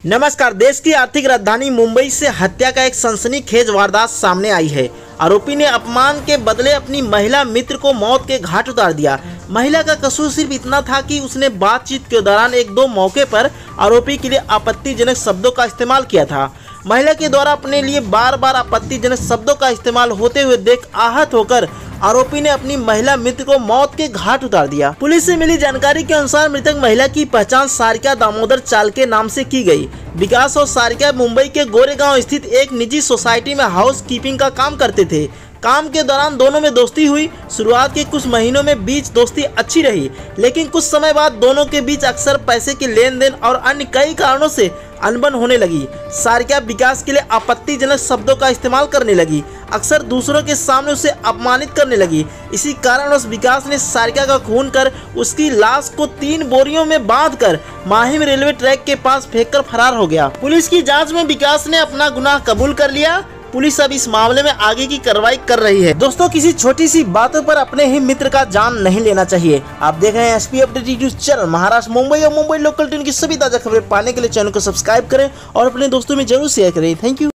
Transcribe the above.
नमस्कार। देश की आर्थिक राजधानी मुंबई से हत्या का एक सनसनीखेज वारदात सामने आई है। आरोपी ने अपमान के बदले अपनी महिला मित्र को मौत के घाट उतार दिया। महिला का कसूर सिर्फ इतना था कि उसने बातचीत के दौरान एक दो मौके पर आरोपी के लिए आपत्तिजनक शब्दों का इस्तेमाल किया था। महिला के द्वारा अपने लिए बार बार आपत्तिजनक शब्दों का इस्तेमाल होते हुए देख आहत होकर आरोपी ने अपनी महिला मित्र को मौत के घाट उतार दिया। पुलिस से मिली जानकारी के अनुसार मृतक महिला की पहचान सारिका दामोदर चाल के नाम से की गई। विकास और सारिका मुंबई के गोरेगांव स्थित एक निजी सोसाइटी में हाउस कीपिंग का काम करते थे। काम के दौरान दोनों में दोस्ती हुई। शुरुआत के कुछ महीनों में बीच दोस्ती अच्छी रही, लेकिन कुछ समय बाद दोनों के बीच अक्सर पैसे के लेन देन और अन्य कई कारणों से अनबन होने लगी। सारिका विकास के लिए आपत्तिजनक शब्दों का इस्तेमाल करने लगी, अक्सर दूसरों के सामने उसे अपमानित करने लगी। इसी कारणवश विकास ने सारिका का खून कर उसकी लाश को 3 बोरियों में बांधकर माहिम रेलवे ट्रैक के पास फेंककर फरार हो गया। पुलिस की जांच में विकास ने अपना गुनाह कबूल कर लिया। पुलिस अब इस मामले में आगे की कार्रवाई कर रही है। दोस्तों, किसी छोटी सी बातों पर अपने ही मित्र का जान नहीं लेना चाहिए। आप देख रहे हैं SP update news channel. Maharashtra, Mumbai और मुंबई लोकल ट्रेन की सभी ताजा खबरें पाने के लिए चैनल को सब्सक्राइब करें और अपने दोस्तों में जरूर शेयर करें। Thank you.